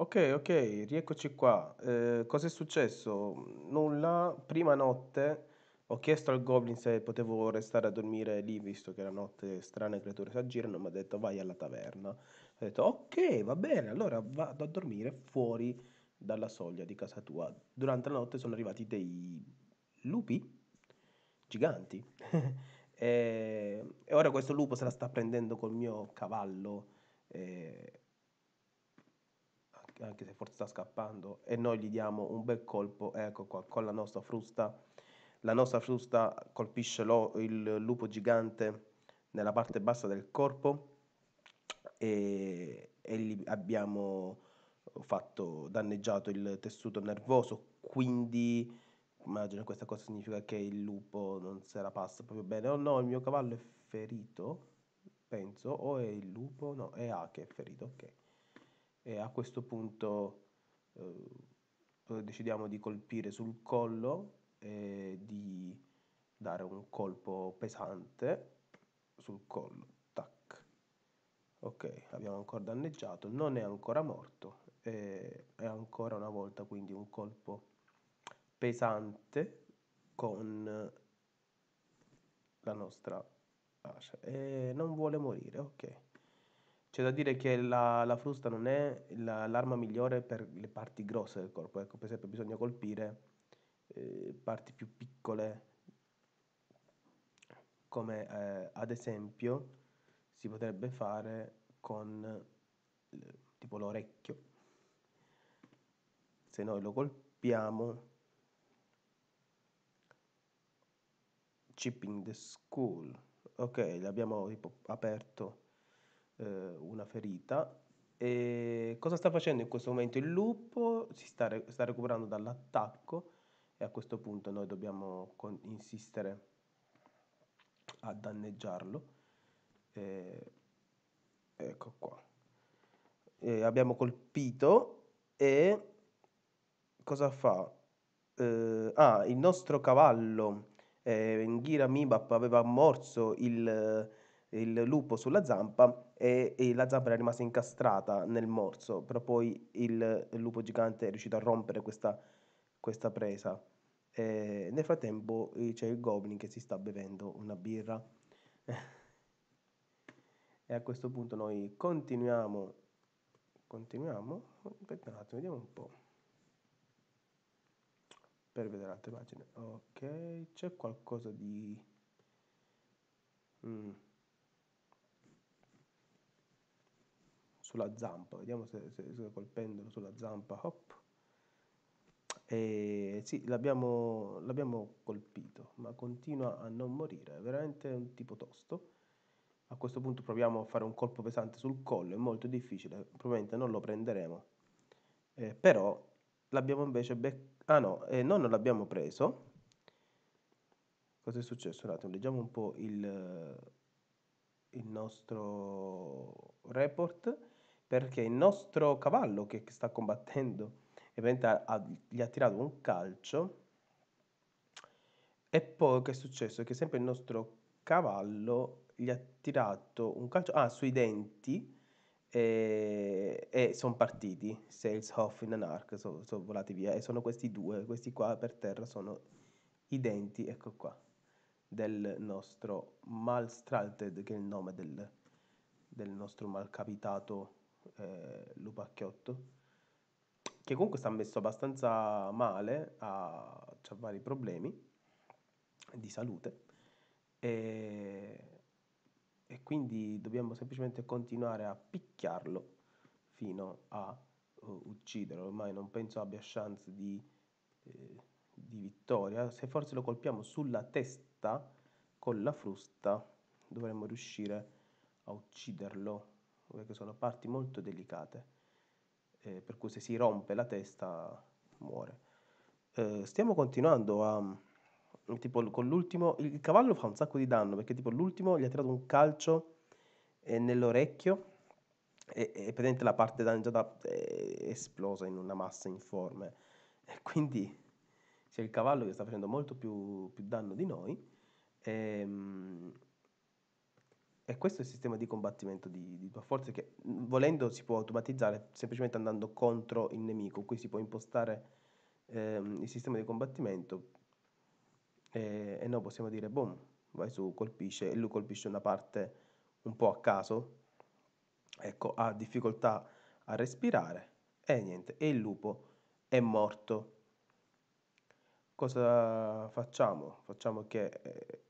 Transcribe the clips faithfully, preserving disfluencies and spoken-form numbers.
Ok, ok, rieccoci qua. Eh, cosa è successo? Nulla. Prima notte ho chiesto al Goblin se potevo restare a dormire lì, visto che la notte strane creature si aggirano, mi ha detto vai alla taverna. Ho detto ok, va bene, allora vado a dormire fuori dalla soglia di casa tua. Durante la notte sono arrivati dei lupi giganti. E, e ora questo lupo se la sta prendendo col mio cavallo. eh, anche anche se forse sta scappando, e noi gli diamo un bel colpo, ecco qua, con la nostra frusta. La nostra frusta colpisce lo- il lupo gigante nella parte bassa del corpo e, e gli abbiamo fatto danneggiato il tessuto nervoso, quindi immagino questa cosa significa che il lupo non se la passa proprio bene. Oh no, il mio cavallo è ferito, penso, o è il lupo? No, è A che è ferito, ok. E a questo punto eh, decidiamo di colpire sul collo e di dare un colpo pesante sul collo. Tac. Ok, abbiamo ancora danneggiato, non è ancora morto, e è ancora una volta quindi un colpo pesante con la nostra ascia. E non vuole morire, ok. C'è da dire che la, la frusta non è la- l'arma migliore per le parti grosse del corpo, ecco, per esempio bisogna colpire eh, parti più piccole, come eh, ad esempio si potrebbe fare con eh, tipo l'orecchio. Se noi lo colpiamo, chipping the skull, ok, abbiamo tipo aperto eh, una ferita. E cosa sta facendo in questo momento il lupo? Si sta, re- sta recuperando dall'attacco e a questo punto noi dobbiamo con- insistere a danneggiarlo. E- ecco qua. E abbiamo colpito e cosa fa? Eh, ah, il nostro cavallo eh, Ngira Mibap aveva morso il, il lupo sulla zampa e, e la zampa era rimasta incastrata nel morso, però poi il, il lupo gigante è riuscito a rompere questa, questa presa. E nel frattempo eh, c'è il Goblin che si sta bevendo una birra. E a questo punto noi continuiamo, continuiamo, aspetta un attimo, vediamo un po', per vedere altre pagine. Ok, c'è qualcosa di... mm, sulla zampa, vediamo se, se, se colpendolo sulla zampa, hop. E sì, l'abbiamo l'abbiamo colpito, ma continua a non morire, è veramente un tipo tosto. A questo punto proviamo a fare un colpo pesante sul collo, è molto difficile, probabilmente non lo prenderemo. Eh, però l'abbiamo invece beccato, ah no, eh, no, non l'abbiamo preso. Cosa è successo? Un attimo, leggiamo un po' il, il nostro report, perché il nostro cavallo che, che sta combattendo evidentemente ha- ha- gli ha tirato un calcio e poi che è successo? Che sempre il nostro cavallo gli ha tirato un calcio ah, sui denti e, e sono partiti. Sales off in an arc, sono volati via. E sono questi due, questi qua per terra sono i denti, ecco qua, del nostro Malstralted, che è il nome del, del nostro malcapitato eh, lupacchiotto, che comunque sta messo abbastanza male, ha, c'ha vari problemi di salute e, e quindi dobbiamo semplicemente continuare a picchiarlo fino a uh, ucciderlo. Ormai non penso abbia chance di, eh, di vittoria. Se forse lo colpiamo sulla testa con la frusta, dovremmo riuscire a ucciderlo, perché sono parti molto delicate, eh, per cui se si rompe la testa muore. Eh, stiamo continuando a... Tipo con l'ultimo... Il cavallo fa un sacco di danno perché tipo l'ultimo gli ha tirato un calcio eh, nell'orecchio e, e praticamente la parte danneggiata è esplosa in una massa informe. E quindi c'è il cavallo che sta facendo molto più, più danno di noi. Ehm, E questo è il sistema di combattimento di, di tua forza che mh, volendo si può automatizzare semplicemente andando contro il nemico. Qui si può impostare ehm, il sistema di combattimento e, e noi possiamo dire, boom, vai su, colpisce, e lui colpisce una parte un po' a caso, ecco, ha difficoltà a respirare e niente, e il lupo è morto. Cosa facciamo? Facciamo che eh,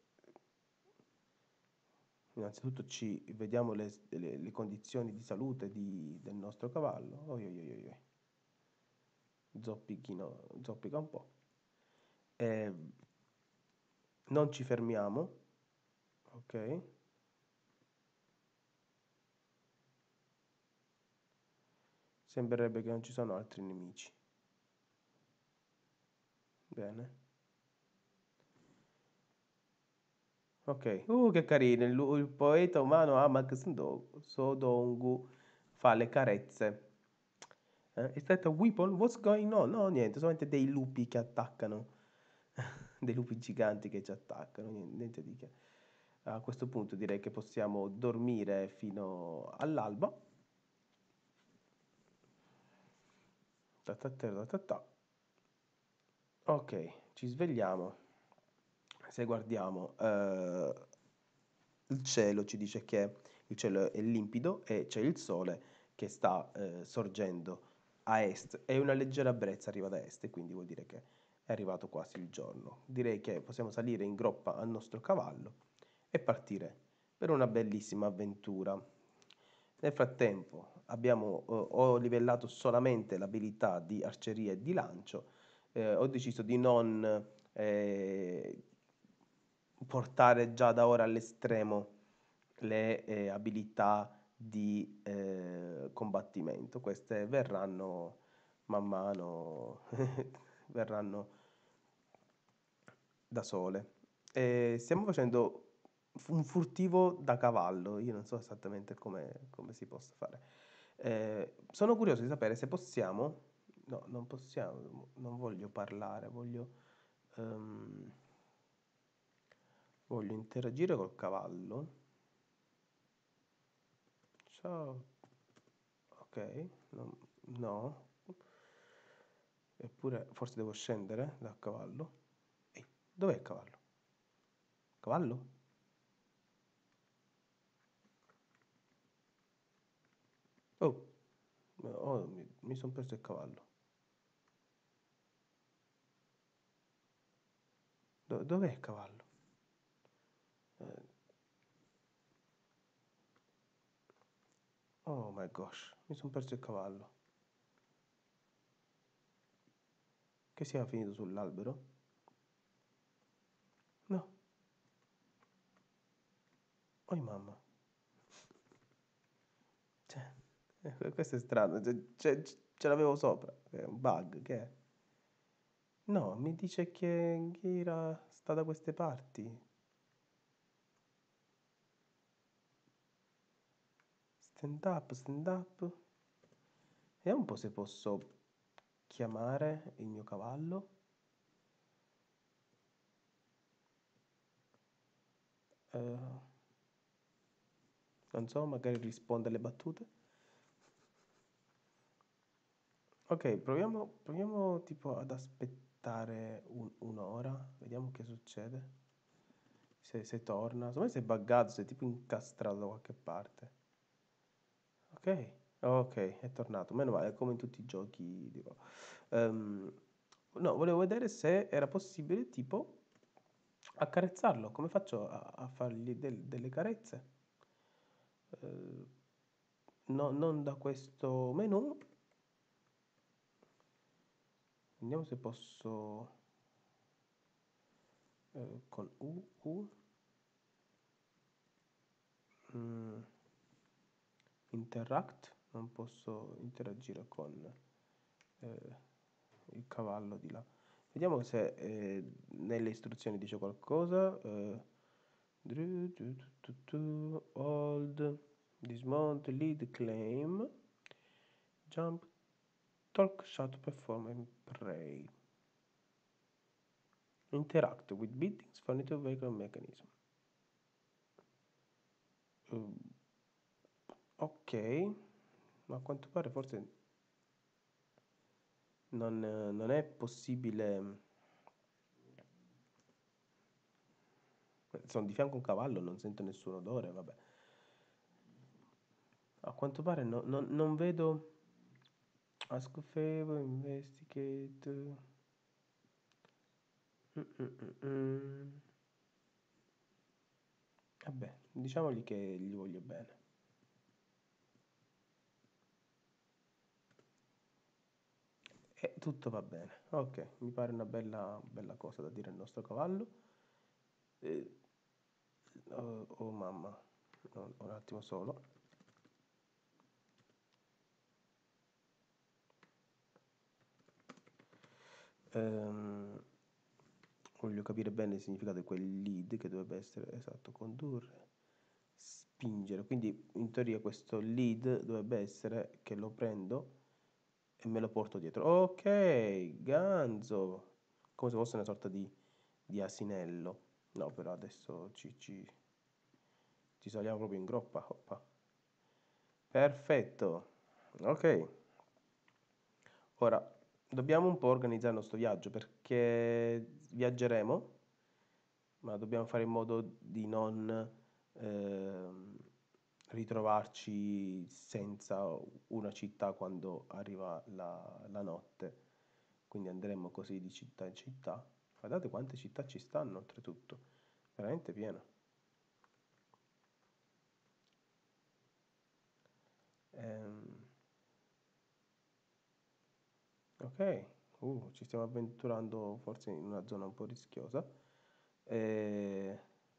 innanzitutto ci vediamo le, le- le condizioni di salute di- del nostro cavallo. Oi, oi, oi, oi. Zoppichino, zoppica un po'. E non ci fermiamo, ok? Sembrerebbe che non ci sono altri nemici. Bene. Ok. Uh, che carino. Il, il poeta umano Amak Sndo- Sodongu fa le carezze. Eh, Is that a weapon? What's going on? No, niente, solamente dei lupi che attaccano. Dei lupi giganti che ci attaccano. Niente, niente di che. A questo punto direi che possiamo dormire fino all'alba. Ta ta ta ta ta ta. Ok, ci svegliamo. Se guardiamo eh, il cielo, ci dice che il cielo è limpido e c'è il sole che sta eh, sorgendo a est e una leggera brezza arriva da est, e quindi vuol dire che è arrivato quasi il giorno. Direi che possiamo salire in groppa al nostro cavallo e partire per una bellissima avventura. Nel frattempo abbiamo, eh, ho livellato solamente l'abilità di arceria e di lancio. Eh, ho deciso di non eh, portare già da ora all'estremo le eh, abilità di eh, combattimento. Queste verranno man mano, verranno da sole. E stiamo facendo un furtivo da cavallo, io non so esattamente come, come si possa fare. Eh, sono curioso di sapere se possiamo, no, non possiamo, non voglio parlare, voglio, ehm, voglio interagire col cavallo. Ciao, ok, no, no. Eppure forse devo scendere dal cavallo. Ehi, dov'è il cavallo? Cavallo? Oh, oh, mi, mi sono perso il cavallo. Do- dov'è il cavallo? Eh, oh my gosh, mi sono perso il cavallo. Che sia finito sull'albero? No, oh mamma. Cioè, eh, questo è strano, cioè, cioè, ce l'avevo sopra, è un bug, che è? No, mi dice che Ghira sta da queste parti. Stand up, stand up. Vediamo un po' se posso chiamare il mio cavallo. Eh, non so, magari risponde alle battute. Ok, proviamo, proviamo tipo ad aspettare un- un'ora, vediamo che succede. Se, se torna, secondo me si è buggato, si è tipo incastrato da qualche parte. Ok, ok, è tornato, meno male, come in tutti i giochi. Dico. Ehm, no, volevo vedere se era possibile tipo accarezzarlo, come faccio a, a fargli del- delle carezze? Eh, no, non da questo menu. Vediamo se posso eh, con U, U mm, interact, non posso interagire con eh, il cavallo di là. Vediamo se eh, nelle istruzioni dice qualcosa. Eh, dru- tu- tu- tu- tu, hold, dismount, lead, claim, jump, talk, shout, perform and pray. Interact with buildings, furniture, vehicle mechanism. Uh, ok, ma a quanto pare forse non, non è possibile. Sono di fianco a un cavallo, non sento nessun odore, vabbè. A quanto pare no- non non vedo. Ask a favor, investigate. Mm, mm, mm, mm. Vabbè, diciamogli che gli voglio bene. E tutto va bene. Ok, mi pare una bella, bella cosa da dire al nostro cavallo. Eh, oh, oh, mamma, no, un attimo solo. Ehm, voglio capire bene il significato di quel lead che dovrebbe essere esatto, condurre, spingere. Quindi in teoria questo lead dovrebbe essere che lo prendo e me lo porto dietro. Ok, ganzo, come se fosse una sorta di, di asinello. No, però adesso ci, ci, ci saliamo proprio in groppa. Hoppa. Perfetto. Ok, ora dobbiamo un po' organizzare il nostro viaggio perché viaggeremo, ma dobbiamo fare in modo di non ehm, ritrovarci senza una città quando arriva la, la notte. Quindi andremo così di città in città. Guardate quante città ci stanno, oltretutto. Veramente pieno. Ehm, ok, uh, ci stiamo avventurando forse in una zona un po' rischiosa. E...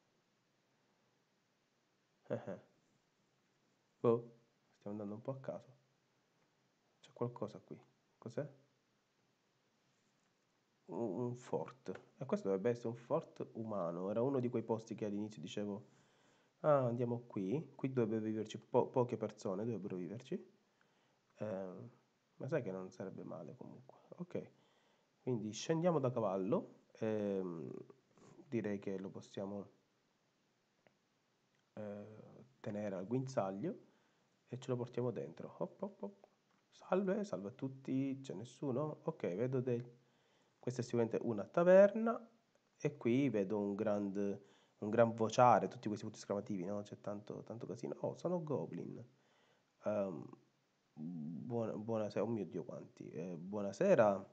boh, stiamo andando un po' a caso. C'è qualcosa qui. Cos'è? Un, un fort. E questo dovrebbe essere un fort umano. Era uno di quei posti che all'inizio dicevo, ah, andiamo qui. Qui dovrebbe viverci po- poche persone, dovrebbero viverci. Ehm, ma sai che non sarebbe male comunque. Ok, quindi scendiamo da cavallo. Ehm, direi che lo possiamo eh, tenere al guinzaglio e ce lo portiamo dentro. Hop, hop, hop. Salve, salve a tutti, c'è nessuno? Ok, vedo dei. Questa è sicuramente una taverna e qui vedo un grand, un gran vociare, tutti questi punti esclamativi, no? C'è tanto, tanto casino. Oh, sono goblin. Ehm, buona- buonasera, oh mio Dio quanti. Eh, buonasera.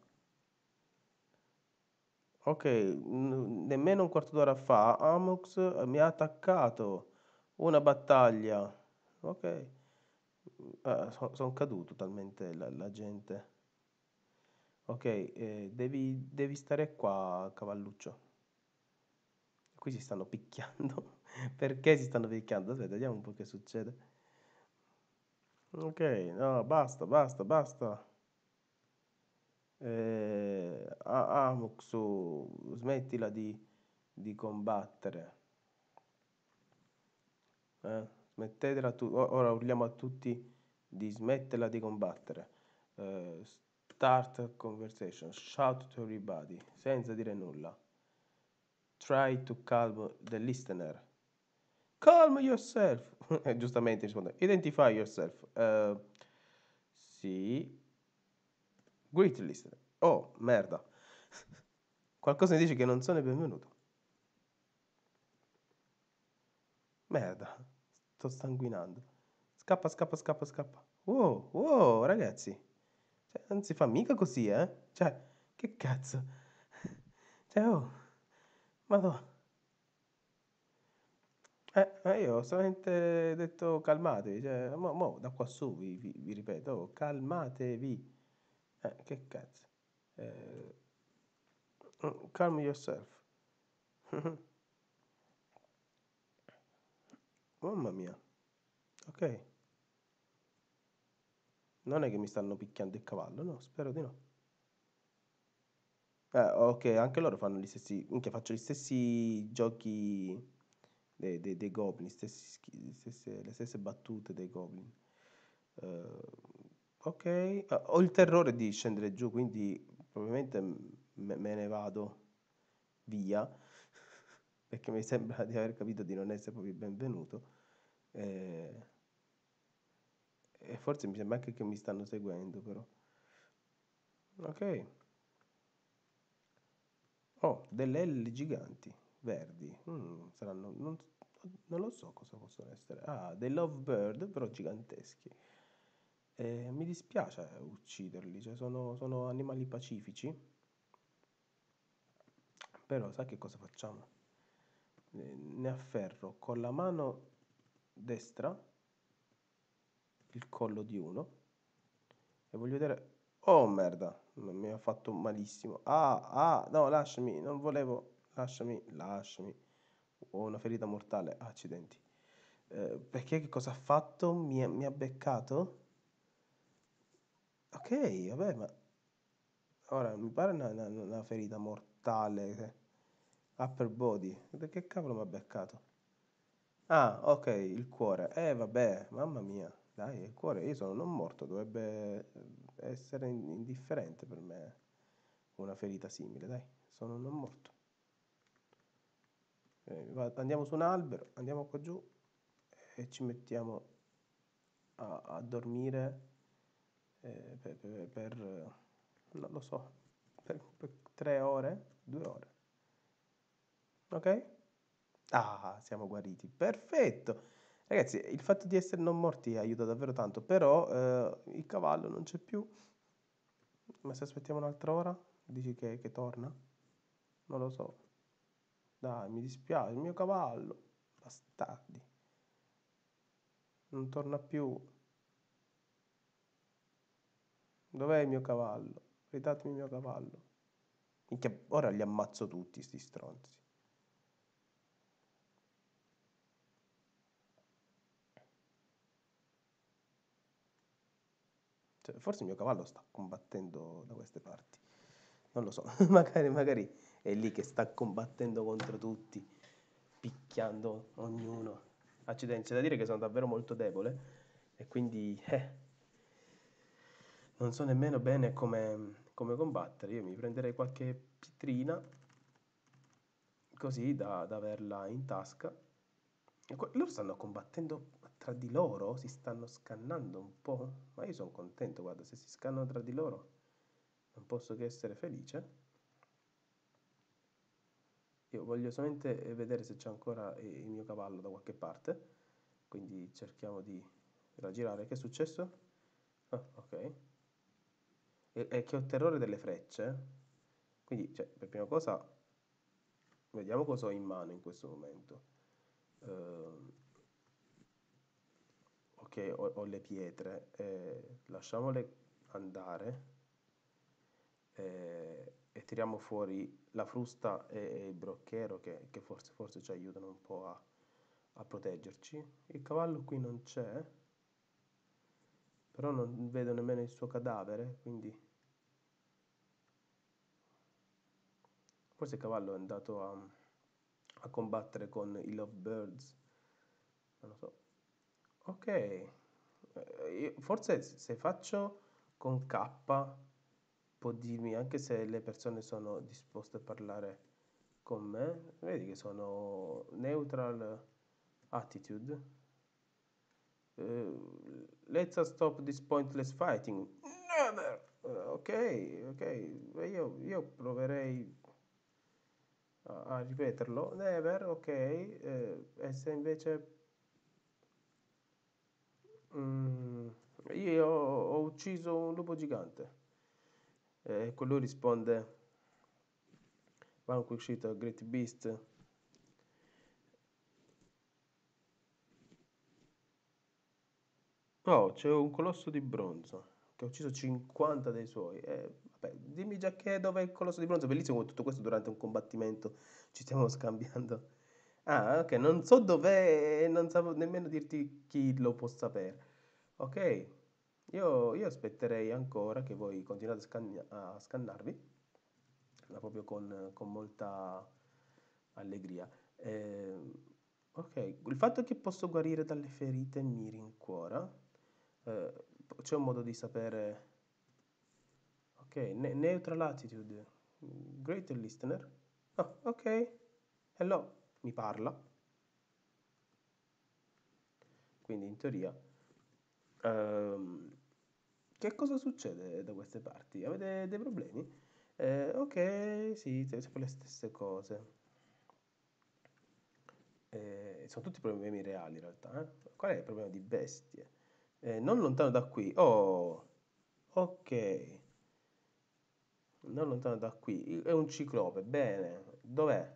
Ok, n- nemmeno un quarto d'ora fa Amux mi ha attaccato. Una battaglia. Ok. Sono caduto talmente la, la gente. Ok, eh, devi, devi stare qua, cavalluccio. Qui si stanno picchiando. Perché si stanno picchiando? Aspetta, vediamo un po' che succede. Ok, no, basta, basta, basta. Eh, A- Amuxu, smettila di, di combattere. Eh? Smettetela tu. o- Ora urliamo a tutti di smetterla di combattere. Eh, start conversation. Shout to everybody. Senza dire nulla. Try to calm the listener. Calm yourself. Eh, Giustamente risponde. Identify yourself. Eh, sì. Greet listener. Oh, merda. Qualcosa mi dice che non sono il benvenuto. Merda. Sto sanguinando. Scappa, scappa, scappa, scappa. Wow, wow, ragazzi. Cioè, non si fa mica così, eh? Cioè, che cazzo? Cioè, oh, madò. Eh, eh, io ho solamente detto calmatevi, cioè, mo, mo, da qua su vi, vi- vi ripeto, oh, calmatevi. Eh, che cazzo? Eh, mm, calm yourself. Mamma mia. Ok. Non è che mi stanno picchiando il cavallo, no? Spero di no. Eh, ok, anche loro fanno gli stessi, minchia, faccio gli stessi giochi dei, dei- dei goblin, stessi schi- le stesse, le stesse battute dei goblin. Eh, ok, eh, ho il terrore di scendere giù, quindi probabilmente me, me ne vado via, perché mi sembra di aver capito di non essere proprio il benvenuto. E, e forse mi sembra anche che mi stanno seguendo, però. Ok. Oh, delle L giganti, verdi. Mm, saranno, non, non lo so cosa possono essere. Ah, dei lovebird, però giganteschi. E mi dispiace ucciderli, cioè sono, sono animali pacifici. Però sai che cosa facciamo? Eh, Ne afferro con la mano destra il collo di uno e voglio vedere... Oh merda, m- mi ha fatto malissimo. Ah, ah, no, lasciami, non volevo... Lasciami, lasciami. Ho una ferita mortale, accidenti. Eh, perché che cosa ha fatto? Mi ha, mi ha beccato? Ok, vabbè, ma ora mi pare una, una- una ferita mortale. eh. Upper body. Da che cavolo mi ha beccato? Ah, ok, il cuore. Eh, vabbè, mamma mia. Dai, il cuore, io sono non morto, dovrebbe essere in- indifferente per me una ferita simile, dai, sono non morto. Eh, va- andiamo su un albero, andiamo qua giù e ci mettiamo a, a dormire eh, per, per- per, eh, non lo so, per, per tre ore, due ore, ok? Ah, siamo guariti, perfetto! Ragazzi, il fatto di essere non morti aiuta davvero tanto, però eh, il cavallo non c'è più. Ma se aspettiamo un'altra ora, dici che, che torna? Non lo so. Dai, mi dispiace, il mio cavallo. Bastardi. Non torna più. Dov'è il mio cavallo? Ridatemi il mio cavallo. Minchia, ora li ammazzo tutti, sti stronzi. Cioè, forse il mio cavallo sta combattendo da queste parti. Non lo so, magari, magari è lì che sta combattendo contro tutti, picchiando ognuno. Accidenti, c'è da dire che sono davvero molto debole e quindi eh, non so nemmeno bene come, come combattere. Io mi prenderei qualche pietrina così da, da averla in tasca. E que- loro stanno combattendo tra di loro, si stanno scannando un po', ma io sono contento, guarda, se si scannano tra di loro non posso che essere felice. Io voglio solamente vedere se c'è ancora il mio cavallo da qualche parte, quindi cerchiamo di raggirare. Che è successo? Ah, ok. E, e che ho terrore delle frecce. Quindi, cioè, per prima cosa, vediamo cosa ho in mano in questo momento. Ehm, ok, ho, ho le pietre, eh, lasciamole andare eh, e tiriamo fuori la frusta e, e il brocchero che, che forse, forse ci aiutano un po' a, a proteggerci. Il cavallo qui non c'è, però non vedo nemmeno il suo cadavere, quindi forse il cavallo è andato a, a combattere con i Lovebirds, non lo so. Ok, eh, io- forse se faccio con K può dirmi anche se le persone sono disposte a parlare con me. Vedi che sono neutral attitude. Eh, let's stop this pointless fighting. Never! Eh, ok, ok, eh, io, io proverei a, a ripeterlo. Never, ok. Eh, e se invece mm, io ho, ho ucciso un lupo gigante. E quello risponde, Vanquished a Great Beast. Oh, c'è un colosso di bronzo che ha ucciso cinquanta dei suoi. Eh, vabbè, dimmi già che dov'è il colosso di bronzo. Bellissimo tutto questo durante un combattimento. Ci stiamo scambiando. Ah, ok, non so dov'è e non so nemmeno dirti chi lo può sapere. Ok, io, io aspetterei ancora che voi continuate a, scanna- a scannarvi, ma proprio con, con molta allegria. Ehm, ok, il fatto che posso guarire dalle ferite mi rincuora. Eh, c'è un modo di sapere. Ok, ne- neutral attitude. Great listener. Ah, ok. Hello, mi parla. quindi in teoria... ehm, che cosa succede da queste parti? Avete dei problemi? Eh, ok, sì, sempre le stesse cose. Eh, sono tutti problemi reali in realtà. Eh? Qual è il problema di bestie? Eh, non lontano da qui. Oh, ok. Non lontano da qui. È un ciclope. Bene. Dov'è?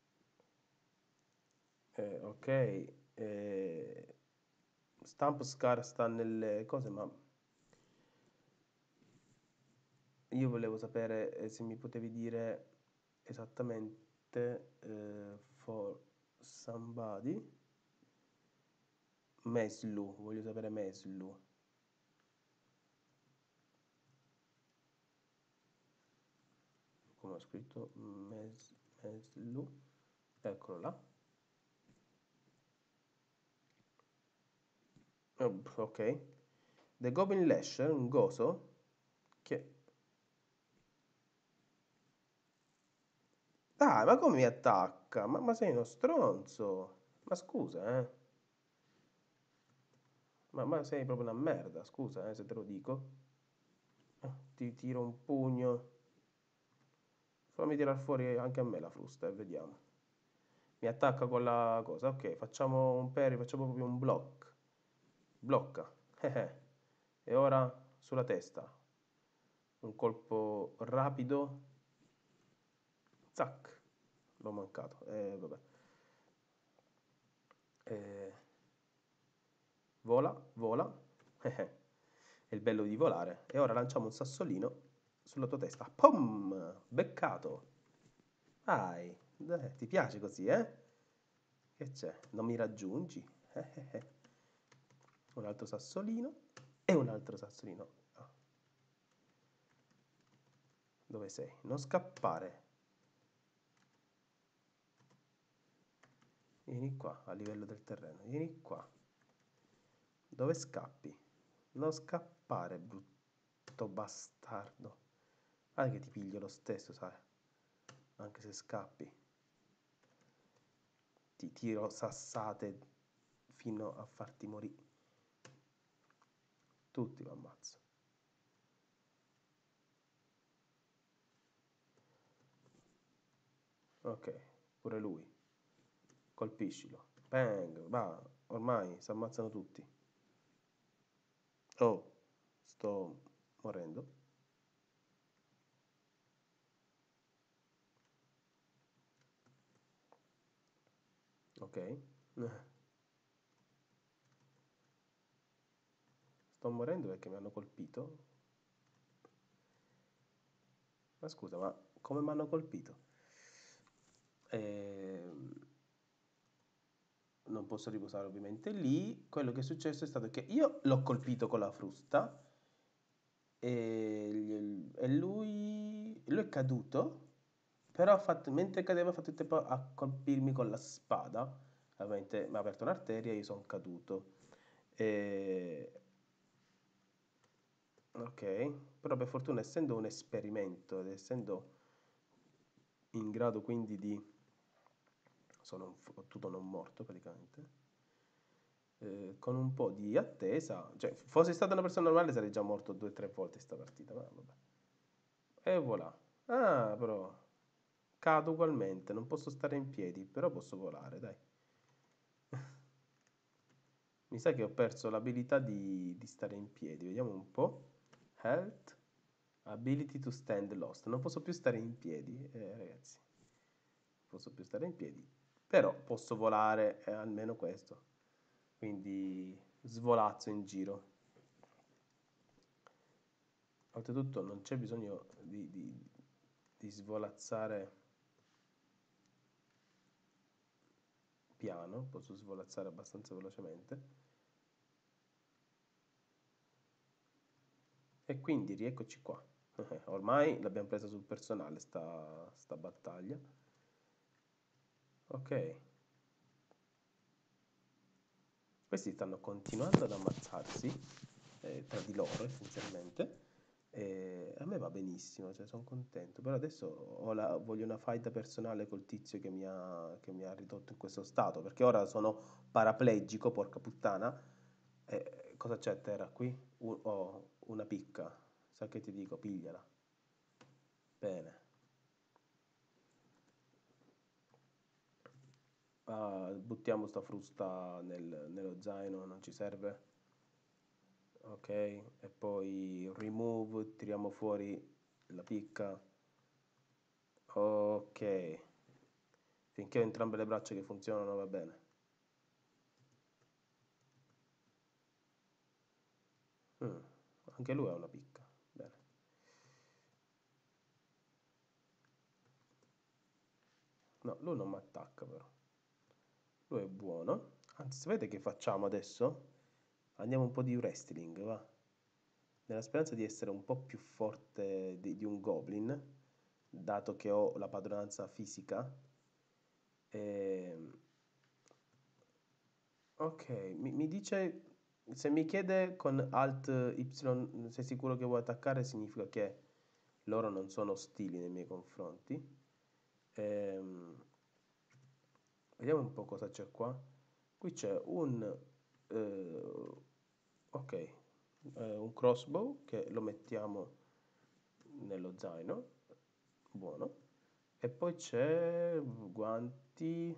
Eh, ok. Eh, Stamp Scar sta nelle cose, ma io volevo sapere eh, se mi potevi dire esattamente eh, for somebody. Meslu, voglio sapere Meslu. Come ho scritto? Mes, Meslu. Eccolo là. Oh, ok. The Goblin Lasher, un goso che... Dai, ma come mi attacca? Ma, ma sei uno stronzo. Ma scusa, eh. Ma, ma sei proprio una merda, scusa, eh, se te lo dico. Eh, Ti tiro un pugno. Fammi tirar fuori anche a me la frusta e vediamo. Mi attacca con la cosa. Ok, facciamo un parry, facciamo proprio un block. Blocca. E ora sulla testa. Un colpo rapido. Zac. L'ho mancato. Eh, vabbè. Eh, vola, vola. È il bello di volare. E ora lanciamo un sassolino sulla tua testa. Pum! Beccato. Vai. Dai, ti piace così, eh? Che c'è? Non mi raggiungi? Un altro sassolino e un altro sassolino. Ah, dove sei? Non scappare. Vieni qua, a livello del terreno. Vieni qua. Dove scappi? Non scappare, brutto bastardo. Guarda che ti piglio lo stesso, sai? Anche se scappi. Ti tiro sassate fino a farti morire. Tutti mi ammazzo. Ok, pure lui. Colpiscilo. Bang, va. Ormai si ammazzano tutti. Oh, sto morendo. Ok. Sto morendo perché mi hanno colpito. Ma scusa, ma come mi hanno colpito? Ehm, non posso riposare ovviamente lì. Quello che è successo è stato che io l'ho colpito con la frusta e, gli- e lui, lui è caduto, però ha fatto- mentre cadeva ha fatto il tempo a colpirmi con la spada. Ovviamente mi ha aperto un'arteria e io sono caduto. E... Ok, però per fortuna essendo un esperimento ed essendo in grado quindi di... sono un fottuto non morto praticamente, eh, con un po' di attesa, cioè fossi stata una persona normale sarei già morto due o tre volte in sta partita, ma vabbè. E voilà. Ah, però cado ugualmente, non posso stare in piedi, però posso volare, dai. Mi sa che ho perso l'abilità di, di stare in piedi, vediamo un po'. Health, ability to stand lost. Non posso più stare in piedi, eh, ragazzi. Non posso più stare in piedi, però posso volare, eh, almeno questo. Quindi svolazzo in giro. Oltretutto non c'è bisogno di, di, di svolazzare piano, posso svolazzare abbastanza velocemente. E quindi rieccoci qua. Ormai l'abbiamo presa sul personale sta, sta battaglia. Ok. Questi stanno continuando ad ammazzarsi eh, tra di loro essenzialmente. E a me va benissimo, cioè sono contento. Però adesso ho la- voglio una faida personale col tizio che mi ha, che mi ha ridotto in questo stato. Perché ora sono paraplegico, porca puttana. Eh, cosa c'è a terra qui? Un- oh, una picca. Sa che ti dico, pigliala. Bene. Ah, buttiamo sta frusta nel- nello zaino, non ci serve. Ok, e poi remove, tiriamo fuori la picca. Ok, finché ho entrambe le braccia che funzionano va bene. Mm, anche lui ha una picca. Bene. No, lui non mi attacca però. Lui è buono. Anzi, sapete che facciamo adesso? Andiamo un po' di wrestling, va? Nella speranza di essere un po' più forte di, di un goblin, dato che ho la padronanza fisica. Ehm, ok, mi, mi dice, se mi chiede con Alt Y, sei sicuro che vuoi attaccare, significa che loro non sono ostili nei miei confronti. Ehm, vediamo un po' cosa c'è qua. Qui c'è un, eh, ok, eh, un crossbow che lo mettiamo nello zaino, buono. E poi c'è guanti.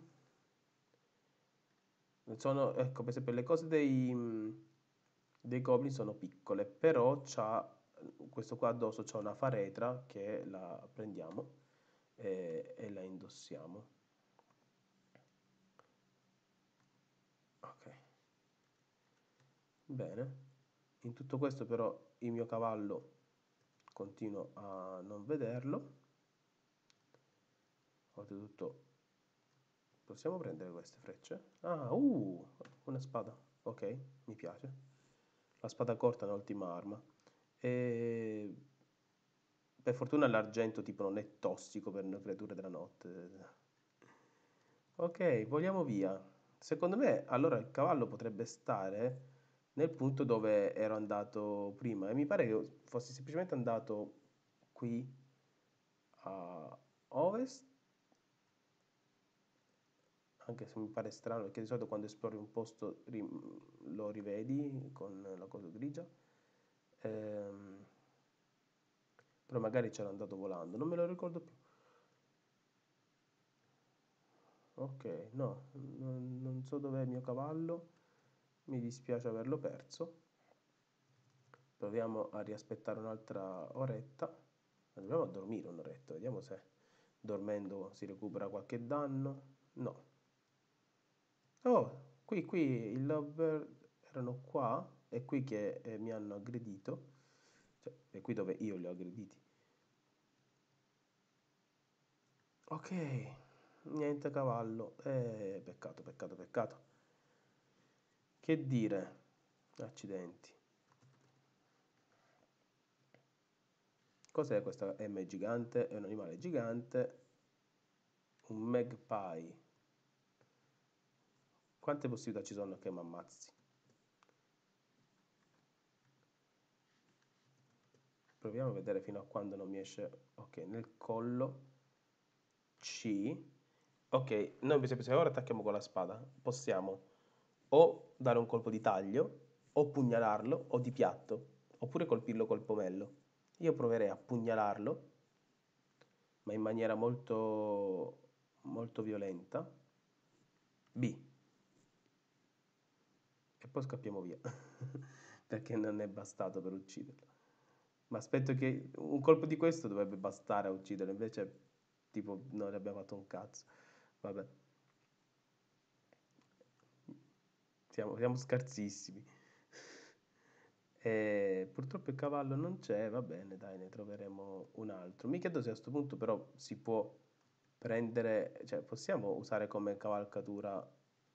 Sono, ecco, per esempio, le cose dei, dei goblin sono piccole, però c'ha, questo qua addosso c'ha una faretra che la prendiamo e, e la indossiamo. Ok, bene. In tutto questo però il mio cavallo continuo a non vederlo. Oltretutto possiamo prendere queste frecce? Ah, uh, una spada. Ok, mi piace. La spada corta è un'ottima arma. E per fortuna l'argento tipo non è tossico per le creature della notte. Ok, vogliamo via. Secondo me allora il cavallo potrebbe stare nel punto dove ero andato prima e mi pare che fossi semplicemente andato qui a ovest, anche se mi pare strano perché di solito quando esplori un posto ri- lo rivedi con la cosa grigia. Ehm, però magari c'era andato volando, non me lo ricordo più. Ok, no, non, non so dov'è il mio cavallo, mi dispiace averlo perso. Proviamo a riaspettare un'altra oretta. Ma dobbiamo dormire un'oretta, vediamo se dormendo si recupera qualche danno. No. Oh, qui, qui i lover erano qua, è qui che eh, mi hanno aggredito, cioè è qui dove io li ho aggrediti. Ok, niente cavallo, eh, peccato, peccato, peccato. Che dire? Accidenti. Cos'è questa M gigante? È un animale gigante, un magpie. Quante possibilità ci sono che mi ammazzi? Proviamo a vedere fino a quando non mi esce. Ok, nel collo. C. Ok, noi per esempio se ora attacchiamo con la spada, possiamo o dare un colpo di taglio, o pugnalarlo, o di piatto, oppure colpirlo col pomello. Io proverei a pugnalarlo, ma in maniera molto, molto violenta. B. E poi scappiamo via, perché non è bastato per ucciderlo. Ma aspetto che un colpo di questo dovrebbe bastare a ucciderlo, invece tipo non ne abbiamo fatto un cazzo. Vabbè, siamo, siamo scarsissimi. E purtroppo il cavallo non c'è, va bene, dai, ne troveremo un altro. Mi chiedo se a questo punto però si può prendere, cioè possiamo usare come cavalcatura.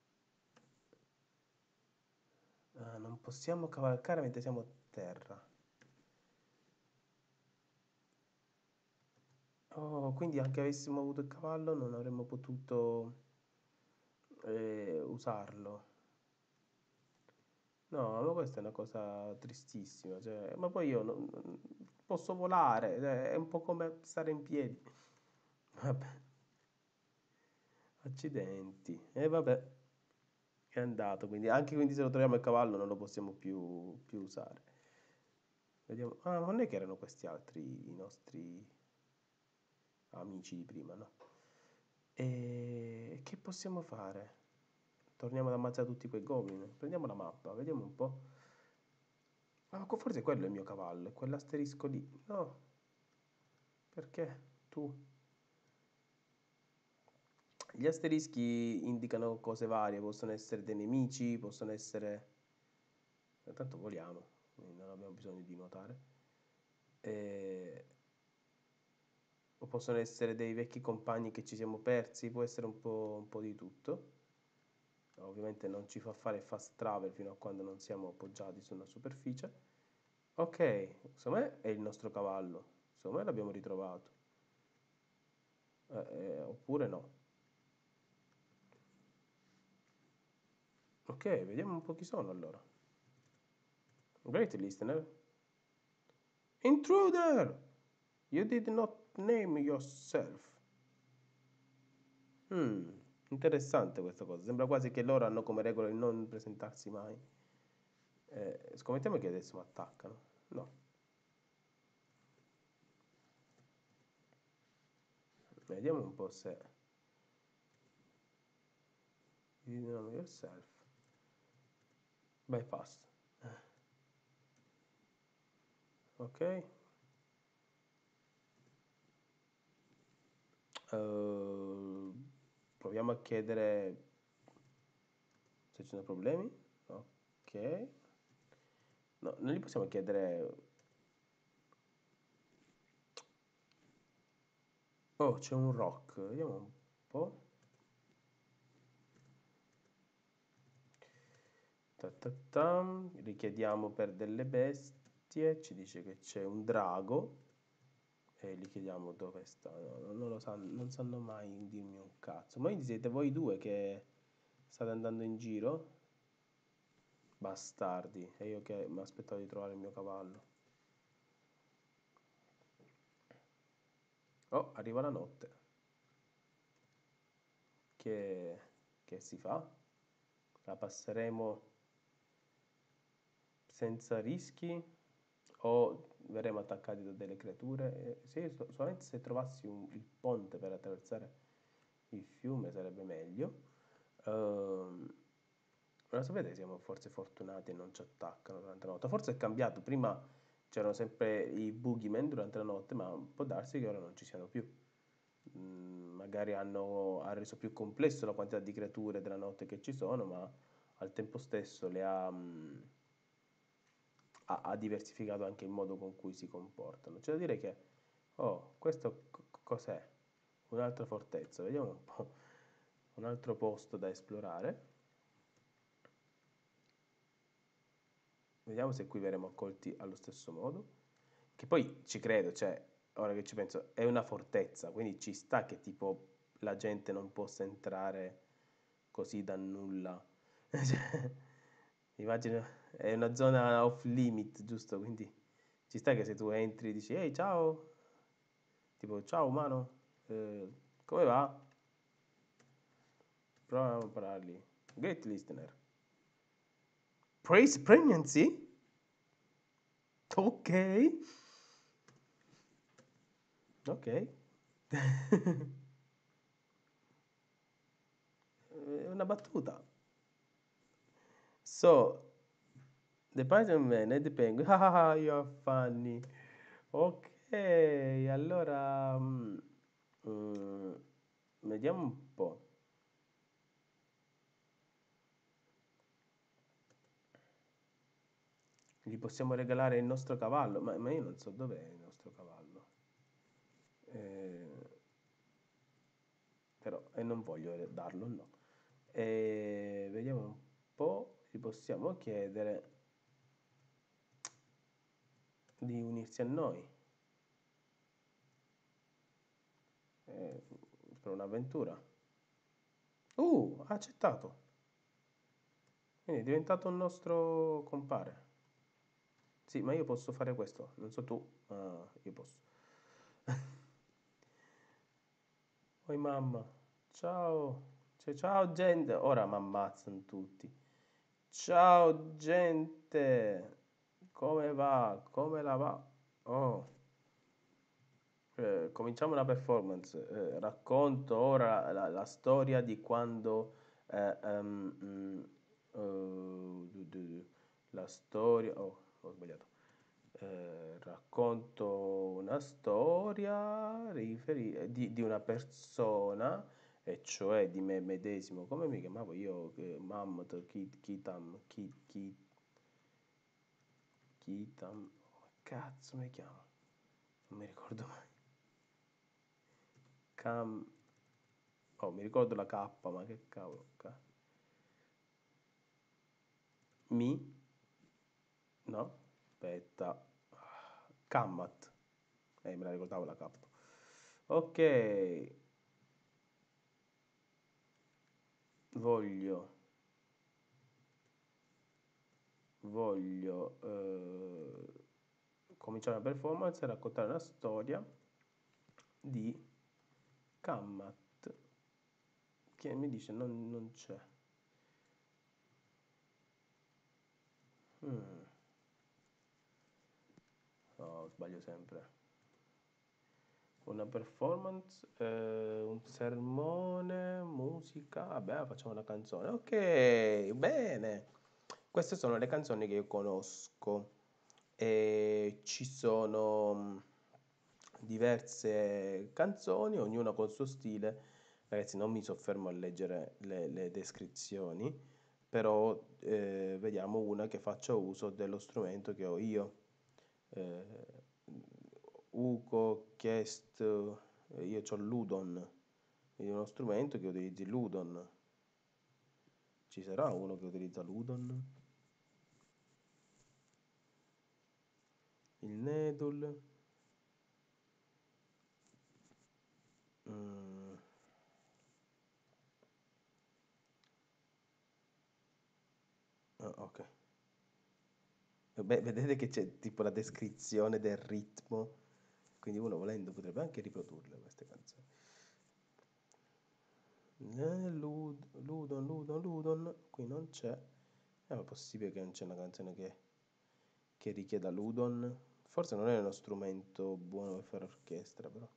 Ah, non possiamo cavalcare mentre siamo a terra. Oh, quindi anche avessimo avuto il cavallo non avremmo potuto eh, usarlo. No, ma questa è una cosa tristissima, cioè, ma poi io non- non- posso volare, cioè, è un po' come stare in piedi. Vabbè, accidenti. E vabbè, È andato, quindi anche quindi se lo troviamo il cavallo non lo possiamo più, più usare. Vediamo. Ah, ma non è che erano questi altri i nostri amici di prima, no? E che possiamo fare? Torniamo ad ammazzare tutti quei goblin. Prendiamo la mappa, vediamo un po'. Ah, co- forse quello è il mio cavallo, è quell'asterisco lì. No, perché? Tu. Gli asterischi indicano cose varie, possono essere dei nemici, possono essere... Tanto voliamo, quindi non abbiamo bisogno di nuotare. E... O possono essere dei vecchi compagni che ci siamo persi, può essere un po', un po' di tutto. Ovviamente non ci fa fare fast travel fino a quando non siamo appoggiati su una superficie. Ok, secondo me è il nostro cavallo, secondo me l'abbiamo ritrovato. Eh, eh, oppure no. Ok, vediamo un po' chi sono allora. Great listener. Intruder! You did not name yourself. Hmm, interessante questa cosa. Sembra quasi che loro hanno come regola il non presentarsi mai. Eh, scommettiamo che adesso mi attaccano. No. Vediamo un po' se... You didn't know yourself. Bypass. Ok. Uh, proviamo a chiedere se ci sono problemi. Ok. No, non gli possiamo chiedere... Oh, c'è un rock. Vediamo un po'. Ta ta tam. Richiediamo per delle bestie. Ci dice che c'è un drago. E gli chiediamo dove sta. No, non lo sanno, non sanno mai dirmi un cazzo. Ma siete voi due che state andando in giro? Bastardi. E io che mi aspettavo di trovare il mio cavallo. Oh, arriva la notte. Che, che si fa? La passeremo senza rischi o verremo attaccati da delle creature? Eh, se io so- solamente se trovassi un- il ponte per attraversare il fiume sarebbe meglio. Ehm, Ma sapete, siamo forse fortunati e non ci attaccano durante la notte. Forse è cambiato, prima c'erano sempre i boogeyman durante la notte, ma può darsi che ora non ci siano più. Mm, magari hanno, ha reso più complesso la quantità di creature della notte che ci sono, ma al tempo stesso le ha, mm, ha, ha diversificato anche il modo con cui si comportano. C'è da dire che, oh, questo c- cos'è? Un'altra fortezza, vediamo un po', un altro posto da esplorare. Vediamo se qui verremo accolti allo stesso modo. Che poi ci credo, cioè, ora che ci penso, è una fortezza, quindi ci sta che tipo la gente non possa entrare così da nulla. Cioè, immagino, è una zona off limit, giusto? Quindi ci sta che se tu entri e dici, ehi, ciao, tipo, ciao umano, eh, come va? Proviamo a parlargli. Great listener. Praise pregnancy? Ok. Ok. È una battuta. So, the Python Man e the Penguin. Ah, you're funny. Ok, allora... mm, mm, vediamo un po'. Gli possiamo regalare il nostro cavallo, ma, ma io non so dov'è il nostro cavallo. Eh, però, e non voglio darlo, no. E vediamo un po', gli possiamo chiedere di unirsi a noi eh, per un'avventura. Uh, ha accettato. Quindi è diventato un nostro compare. Sì, ma io posso fare questo, non so tu, ma io posso. Oi mamma, ciao. Cioè, ciao gente, ora mi ammazzano tutti. Ciao gente, come va? Come la va? Oh, eh, cominciamo una performance. Eh, racconto ora la, la storia di quando... eh, ehm, mm, eh, du- du- du- la storia... Oh, ho sbagliato. Eh, racconto una storia riferi- di, di una persona, e cioè di me medesimo. Come mi chiamavo io? Che- Mammoth, Kit, Kitam, Kit, Kit, Kitam. Come cazzo mi chiamo? Non mi ricordo mai. Cam... Oh, mi ricordo la K, ma che cavolo. Ca- Mi? No? Aspetta. Kammat. Eh, me la ricordavo la K. Ok, voglio, voglio eh, cominciare una performance e raccontare una storia di Kammat che mi dice non, non c'è. Mm, no, sbaglio sempre. Una performance, eh, un sermone, musica, vabbè, facciamo una canzone. Ok, bene. Queste sono le canzoni che io conosco. E ci sono mm, diverse canzoni, ognuna col suo stile. Ragazzi, non mi soffermo a leggere le, le descrizioni, però eh, vediamo una che faccia uso dello strumento che ho io. Eh, Uco, Chest, eh, io ho l'Udon, quindi uno strumento che utilizzi l'Udon. Ci sarà uno che utilizza l'Udon? Il Nedul. Mm, ah, ok. Beh, vedete che c'è tipo la descrizione del ritmo, quindi uno volendo potrebbe anche riprodurle queste canzoni. Eh, Lud- Ludon, Ludon, Ludon, qui non c'è. È possibile che non c'è una canzone che, che richieda Ludon? Forse non è uno strumento buono per fare orchestra, però.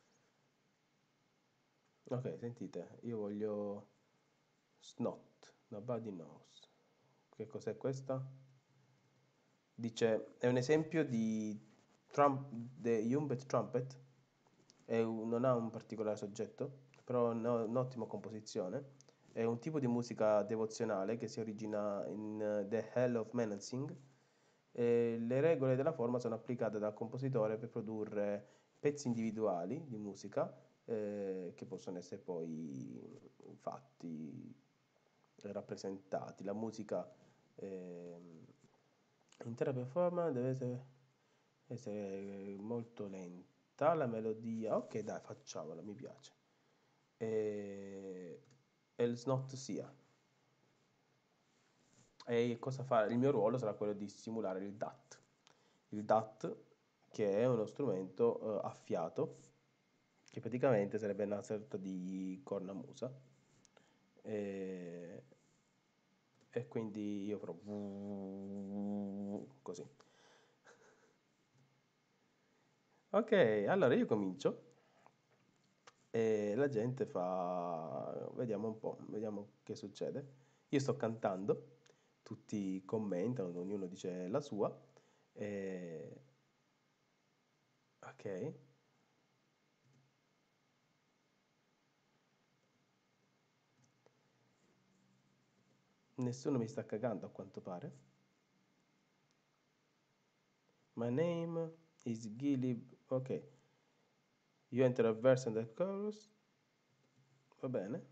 Ok, sentite, io voglio Snot, Nobody Knows. Che cos'è questa? Dice, è un esempio di Trump, The Humbet Trumpet, è un- non ha un particolare soggetto, però ha un'ottima composizione. È un tipo di musica devozionale che si origina in eh, The Hell of Menacing. E le regole della forma sono applicate dal compositore per produrre pezzi individuali di musica eh, che possono essere poi fatti, rappresentati. La musica ehm, l'intera performance deve essere, essere molto lenta, la melodia, ok dai facciamola, mi piace. E, e il snot sia. E cosa fa? Il mio ruolo sarà quello di simulare il D A T. Il D A T, che è uno strumento eh, a fiato, che praticamente sarebbe una sorta di cornamusa. E, e quindi io farò così. Ok, allora io comincio e la gente fa... Vediamo un po', vediamo che succede. Io sto cantando, tutti commentano, ognuno dice la sua. E... Ok, nessuno mi sta cagando a quanto pare. My name is Gilly. Ok, you enter a verse and a chorus. Va bene.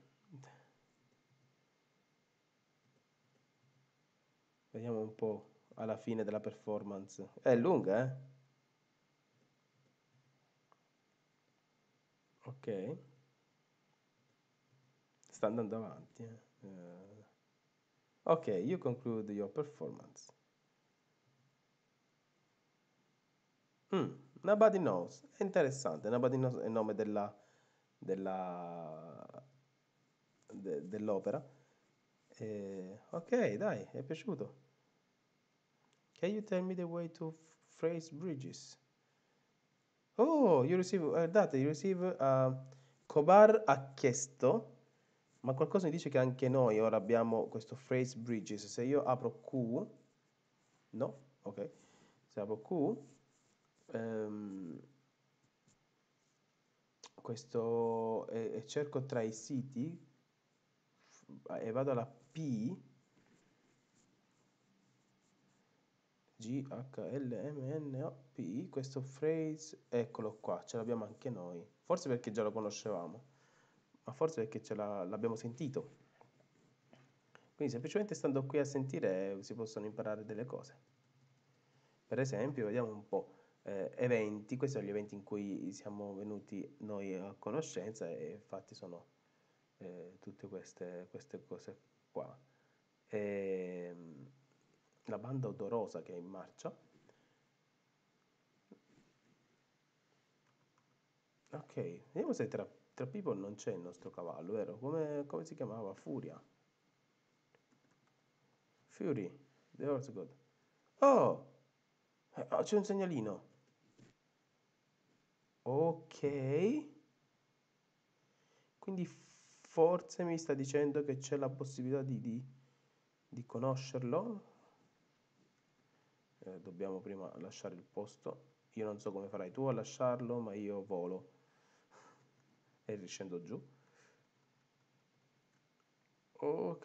Vediamo un po' alla fine della performance. È lunga, eh? Ok, sta andando avanti. Eh. Eh, ok, you conclude your performance. Mm, Nobody Knows, è interessante. Nobody Knows è il nome della, della, de- dell'opera. Eh, ok, dai, è piaciuto. Can you tell me the way to Phrase Bridges? Oh, you receive, guardate, you receive, uh, Kobar ha chiesto, ma qualcosa mi dice che anche noi ora abbiamo questo Phrase Bridges. Se io apro Q, no, ok, se apro Q, ehm, questo, e, e cerco tra i siti f- e vado alla P, G H L M N O P, questo phrase, eccolo qua, ce l'abbiamo anche noi. Forse perché già lo conoscevamo, ma forse perché ce l'ha- l'abbiamo sentito. Quindi semplicemente stando qui a sentire si possono imparare delle cose. Per esempio, vediamo un po', eh, eventi, questi sono gli eventi in cui siamo venuti noi a conoscenza e infatti sono eh, tutte queste, queste cose qua. Ehm, la banda odorosa che è in marcia. Ok, vediamo se tra, tra People non c'è il nostro cavallo, vero? Come, come si chiamava? Furia. Fury, the horse god. Oh, eh, oh, c'è un segnalino. Ok, quindi forse mi sta dicendo che c'è la possibilità di, di- di conoscerlo. Eh, dobbiamo prima lasciare il posto. Io non so come farai tu a lasciarlo, ma io volo e riscendo giù. Ok,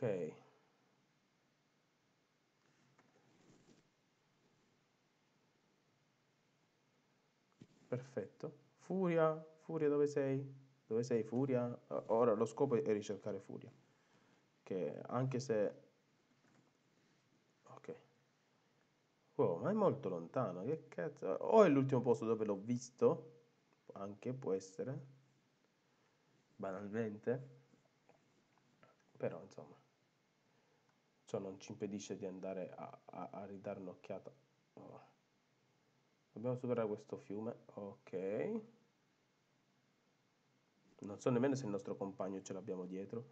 perfetto. Furia, Furia, dove sei? Dove sei, Furia? Eh, Ora lo scopo è ricercare Furia. Che anche se... Ok. Wow, ma è molto lontano. Che cazzo? O è l'ultimo posto dove l'ho visto? Anche può essere. Banalmente. Però, insomma, ciò non ci impedisce di andare a, a- a ridare un'occhiata. Oh. Dobbiamo superare questo fiume. Ok. Non so nemmeno se il nostro compagno ce l'abbiamo dietro.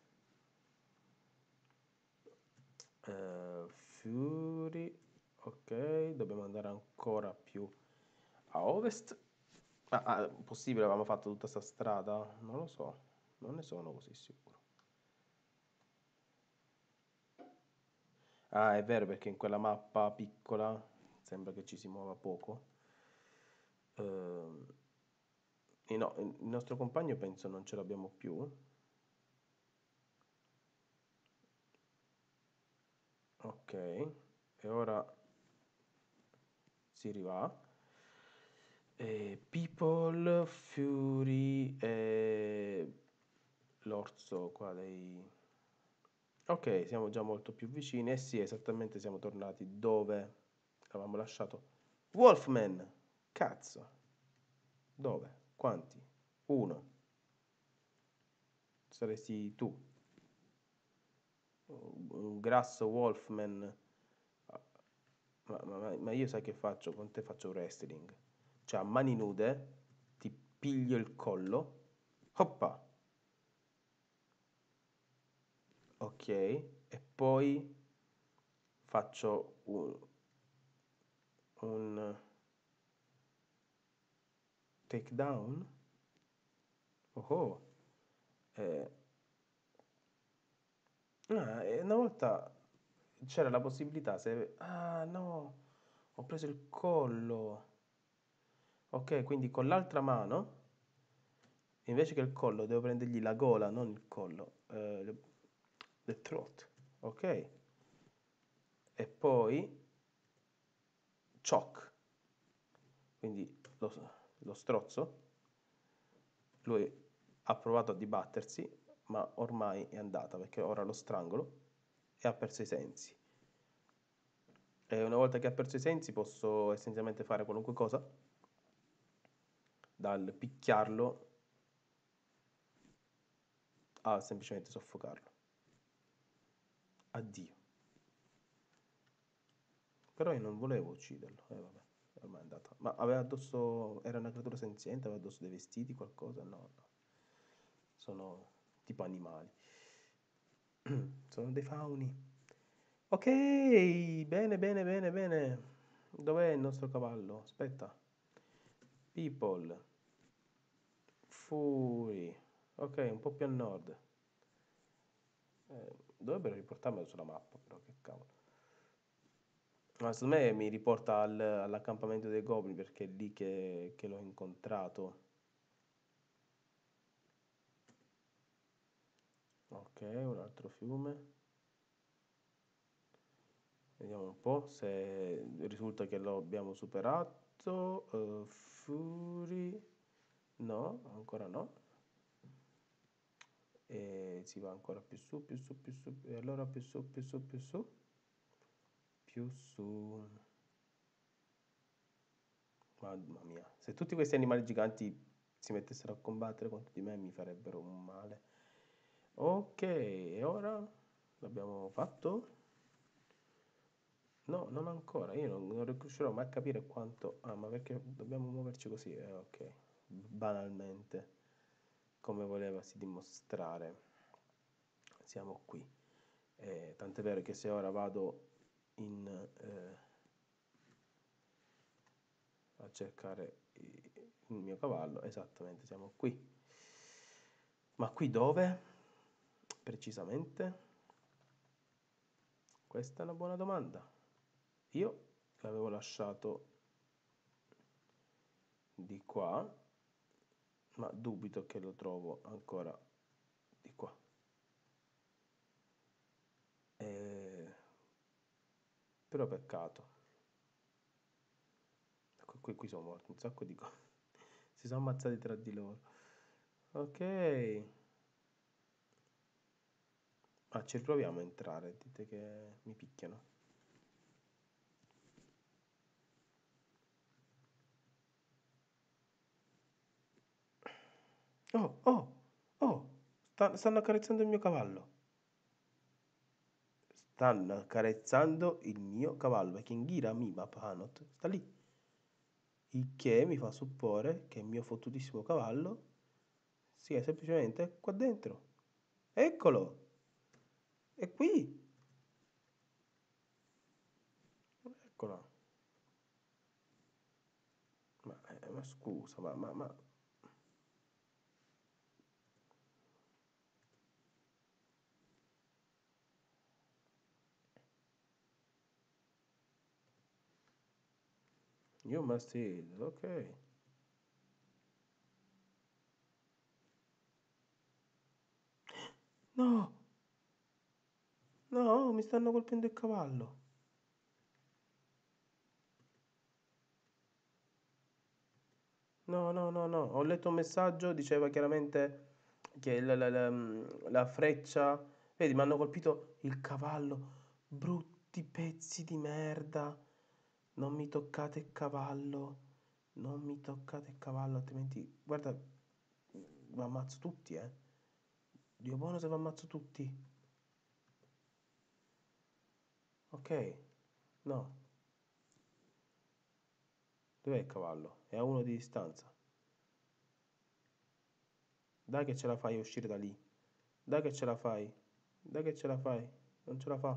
Eh, Fury. Ok, dobbiamo andare ancora più a ovest. Ah, ah, possibile, avevamo fatto tutta questa strada? Non lo so, non ne sono così sicuro. Ah, è vero perché in quella mappa piccola sembra che ci si muova poco. Ehm, e no, il nostro compagno penso non ce l'abbiamo più. Ok, e ora si rivà. E People, Fury e l'orso qua dei... Ok, siamo già molto più vicini. Eh sì, esattamente siamo tornati dove avevamo lasciato. Wolfman! Cazzo! Dove? Quanti? Uno. Saresti tu. Un grasso Wolfman. Ma, ma- ma io sai che faccio? Con te faccio wrestling. Cioè a mani nude ti piglio il collo. Hoppa! Ok. E poi faccio un, un takedown. Oh, oh. Eh, ah, e una volta c'era la possibilità se... Ah no, ho preso il collo. Ok, quindi con l'altra mano, invece che il collo, devo prendergli la gola, non il collo. Eh, le- the throat. Ok. E poi choke, quindi lo, lo strozzo. Lui ha provato a dibattersi, ma ormai è andata perché ora lo strangolo e ha perso i sensi. E una volta che ha perso i sensi posso essenzialmente fare qualunque cosa, dal picchiarlo a semplicemente soffocarlo. Addio. Però io non volevo ucciderlo. Eh, vabbè, ormai è andata. Ma aveva addosso... Era una creatura senziente, aveva addosso dei vestiti, qualcosa? No, no. Sono tipo animali. Sono dei fauni. Ok, bene, bene, bene, bene. Dov'è il nostro cavallo? Aspetta. People. Fury. Ok, un po' più a nord. Eh, dovrebbero riportarmelo sulla mappa, però che cavolo. Ma secondo me mi riporta al- all'accampamento dei Goblin perché è lì che, che l'ho incontrato. Ok, un altro fiume. Vediamo un po' se risulta che lo abbiamo superato. Eh, Fury. No, ancora no. E si va ancora più su, più su, più su. E allora più su, più su, più su. Più su. Mamma mia, se tutti questi animali giganti si mettessero a combattere contro di me mi farebbero un male. Ok, e ora l'abbiamo fatto? No, non ancora, io non, non riuscirò mai a capire quanto... Ah, ma perché dobbiamo muoverci così? Eh, ok, banalmente, come volevasi dimostrare, siamo qui. Eh, tant'è vero che se ora vado in, eh, a cercare i- il mio cavallo, esattamente, siamo qui. Ma qui dove? Precisamente? Questa è una buona domanda. Io l'avevo lasciato di qua, ma dubito che lo trovo ancora di qua. Eh, però peccato. Ecco, qui, qui sono morti un sacco di cose. Si sono ammazzati tra di loro. Ok. Ah, ci riproviamo a entrare. Dite che mi picchiano. Oh, oh, oh. Sta- stanno accarezzando il mio cavallo. Stanno accarezzando il mio cavallo. E Kingira Mima Panot sta lì. Il che mi fa supporre che il mio fottutissimo cavallo sia semplicemente qua dentro. Eccolo! È qui! Eccolo. Ma, eh, ma scusa, ma, ma, ma... You must see, ok. No! No, mi stanno colpendo il cavallo. No, no, no, no. Ho letto un messaggio, diceva chiaramente che la, la- la- mm, la freccia... Vedi, mi hanno colpito il cavallo. Brutti pezzi di merda. Non mi toccate il cavallo. Non mi toccate il cavallo, altrimenti... Guarda, vi ammazzo tutti, eh. Dio buono se vi ammazzo tutti. Ok. No. Dov'è il cavallo? È a uno di distanza. Dai che ce la fai a uscire da lì. Dai che ce la fai. Dai che ce la fai. Non ce la fa.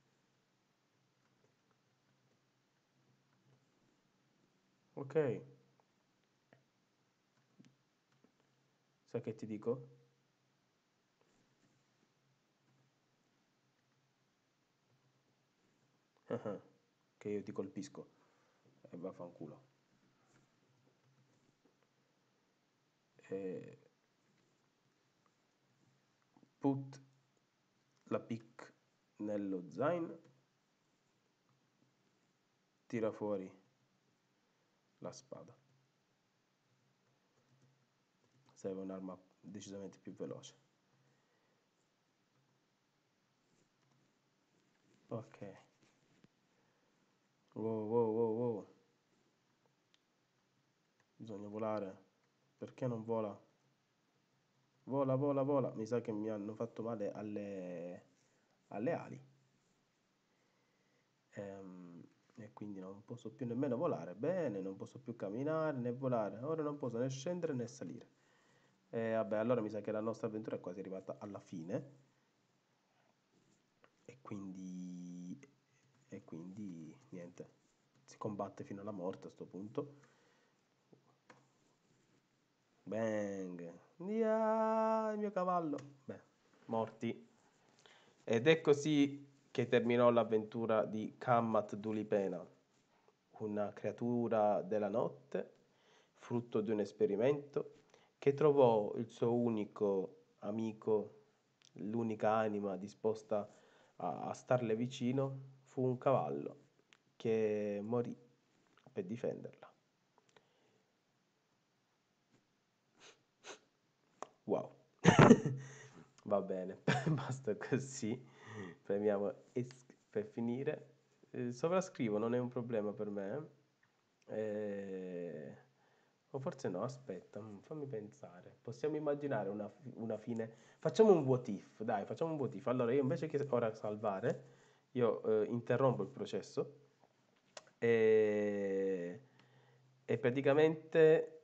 Ok. Sai che ti dico? Che io ti colpisco. E vaffanculo. E put la pick nello zaino. Tira fuori la spada. Serve un'arma decisamente più veloce. Ok. Wow, wow, wow, wow. Bisogna volare. Perché non vola? Vola, vola, vola. Mi sa che mi hanno fatto male alle, alle ali. Ehm, e quindi non posso più nemmeno volare bene, non posso più camminare né volare. Ora non posso né scendere né salire. E vabbè, allora mi sa che la nostra avventura è quasi arrivata alla fine. quindi, e quindi niente, si combatte fino alla morte a sto punto. Bang! Via, il mio cavallo! Beh, morti. Ed è così che terminò l'avventura di Kammat Dulipena, una creatura della notte, frutto di un esperimento, che trovò il suo unico amico, l'unica anima disposta a, a starle vicino, fu un cavallo che morì per difenderla. Wow. Va bene, basta così. Premiamo es- per finire. Eh, sovrascrivo, non è un problema per me. Eh, O forse no, aspetta, mm, fammi pensare. Possiamo immaginare una, fi- una fine. Facciamo un what if, dai, facciamo un what if. Allora, io invece che ora salvare, io eh, interrompo il processo e, e praticamente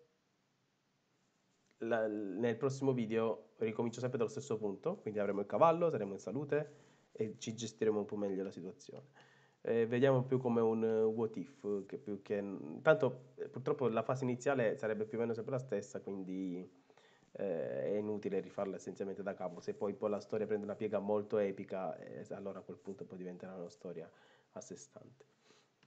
la- nel prossimo video ricomincio sempre dallo stesso punto, quindi avremo il cavallo, saremo in salute e ci gestiremo un po' meglio la situazione. Eh, vediamo più come un eh, what if, che più che... Tanto eh, purtroppo la fase iniziale sarebbe più o meno sempre la stessa, quindi eh, è inutile rifarla essenzialmente da capo. Se poi, poi la storia prende una piega molto epica, eh, allora a quel punto poi diventerà una storia a sé stante.